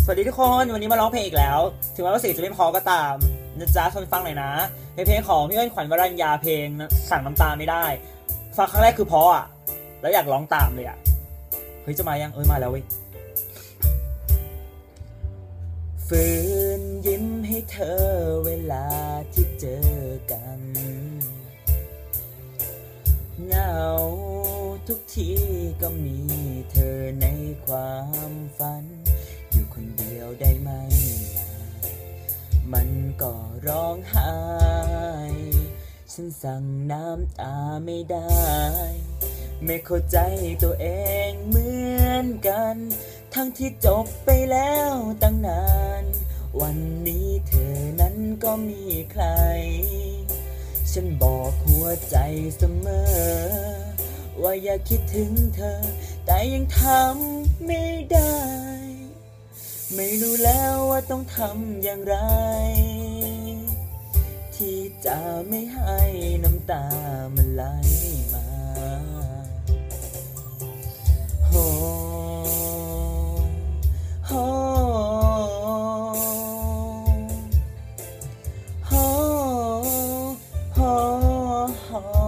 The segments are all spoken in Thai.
สวัสดีทุกคนวันนี้มาร้องเพลงอีกแล้วถึงแม้ว่าเสียงจะไม่พอก็ตามนะจ๊ะทนฟังหน่อยนะเพลงของพี่เอิญขวัญวรัญญาเพลงสั่งน้ำตาไม่ได้ฟังครั้งแรกคือเพราะอ่ะแล้วอยากร้องตามเลยอ่ะเฮ้ยจะมายังมาแล้วเว้ยฝืนยิ้มให้เธอเวลาที่เจอกันเหงาทุกทีก็มีเธอในความฝันอยู่คนเดียวได้ไหมล่ะมันก็ร้องไห้ฉันสั่งน้ำตาไม่ได้ไม่เข้าใจตัวเองเหมือนกันทั้งที่จบไปแล้วตั้งนานวันนี้เธอนั้นก็มีใครฉันบอกหัวใจเสมอว่าอย่าคิดถึงเธอแต่ยังทำไม่ได้ไม่รู้แล้วว่าต้องทำอย่างไรที่จะไม่ให้น้ำตามันไหลมาโฮโฮโฮโฮโฮ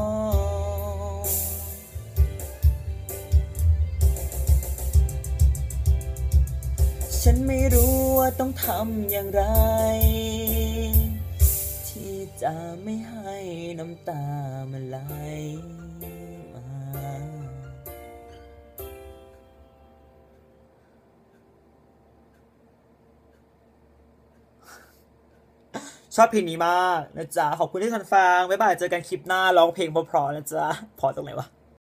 ฉันไม่รู้ว่าต้องทำอย่างไรที่จะไม่ให้น้ำตามันไหลมาชอบเพลงนี้มากนะจ๊ะขอบคุณที่ทันฟังบ๊ายบายเจอกันคลิปหน้าร้องเพลงเพราะๆนะจ๊ะพอตรงไหนวะ